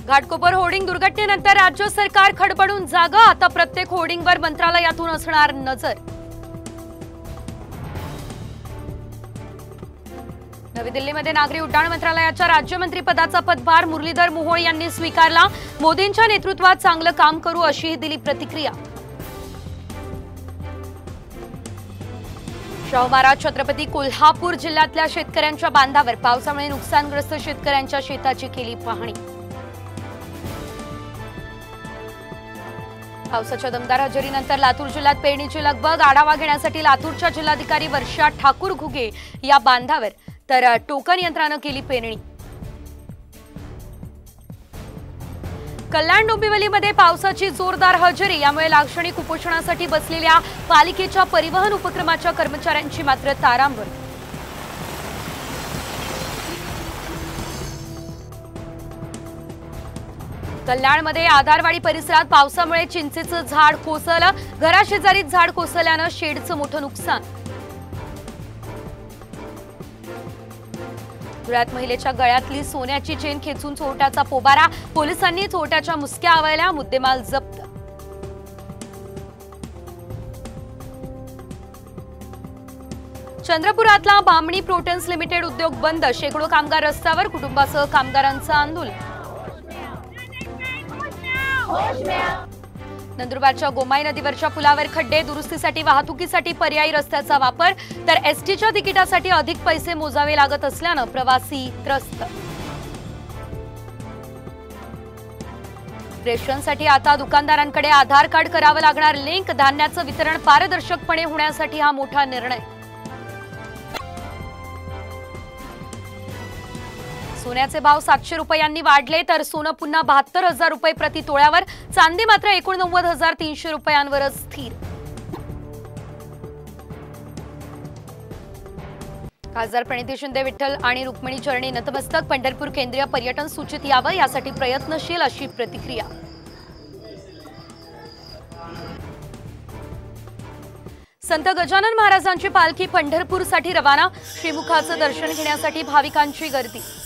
Ghatkopar hoarding दुर्घटनेनंतर राज्य सरकार खडबडून जागा। आता प्रत्येक होर्डिंगवर मंत्रालयातून असणार नजर। नवी दिल्लीमध्ये नागरी उड्डाण मंत्रालयाच्या राज्यमंत्रीपदाचा पदभार मुरलीधर मोहोळ यांनी स्वीकारला। मोदींच्या नेतृत्वात चांगलं काम करू अशीही दिली प्रतिक्रिया। शाहू महाराज छत्रपती कोल्हापूर जिल्ह्यातल्या शेतकऱ्यांच्या बांधावर पावसामुळे नुकसानग्रस्त शेतकऱ्यांच्या शेताची केली पाहणी। पावसाच्या दमदार हजेरीनंतर लातूर जिल्ह्यात पेरणीची लगबग। आढावा घेण्यासाठी लातूरच्या जिल्हाधिकारी वर्षा ठाकूर घुगे या बांधावर तर टोकन यंत्रानं केली पेरणी। कल्याण डोंबिवलीमध्ये पावसाची जोरदार हजेरी, यामुळे लाक्षणिक उपोषणासाठी बसलेल्या पालिकेच्या परिवहन उपक्रमाच्या कर्मचाऱ्यांची मात्र तारांबळ। कल्याणमध्ये आधारवाडी परिसरात पावसामुळे चिंचेचं झाड कोसळलं। घराशेजारीच झाड कोसळल्यानं शेडचं मोठं नुकसान। धुळ्यात महिलेच्या गळ्यातली सोन्याची चेन खेचून चोरट्याचा पोबारा। पोलिसांनी चोरट्याच्या मुसक्या आवळल्या, मुद्देमाल जप्त। चंद्रपुरातला बामणी प्रोटेन्स लिमिटेड उद्योग बंद। शेकडो कामगार रस्त्यावर, कुटुंबासह कामगारांचं आंदोलन। नंदुरबारच्या गोमाई नदीवरच्या पुलावर खड्डे, दुरुस्तीसाठी वाहतुकीसाठी पर्यायी रस्त्याचा वापर। तर एसटीच्या तिकिटासाठी अधिक पैसे मोजावे लागत असल्यानं प्रवासी त्रस्त। रेशनसाठी आता दुकानदारांकडे आधार कार्ड करावं लागणार लिंक। धान्याचं वितरण पारदर्शकपणे होण्यासाठी हा मोठा निर्णय। सोन्याचे भाव 700 रुपयांनी वाढले, तर सोनं पुन्हा 72,000 रुपये प्रति तोळ्यावर। चांदी मात्र 89,300 रुपयांवरच स्थिर। खासदार प्रणिती शिंदे विठ्ठल आणि रुक्मिणी चरणी नतमस्तक। पंढरपूर केंद्रीय पर्यटन सूचित यावं यासाठी प्रयत्नशील अशी प्रतिक्रिया। संत गजानन महाराजांची पालखी पंढरपूरसाठी रवाना। श्रीमुखाचं दर्शन घेण्यासाठी भाविकांची गर्दी।